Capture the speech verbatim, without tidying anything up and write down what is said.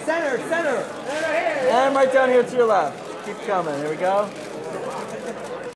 center, center. And right down here to your left. Keep coming. Here we go.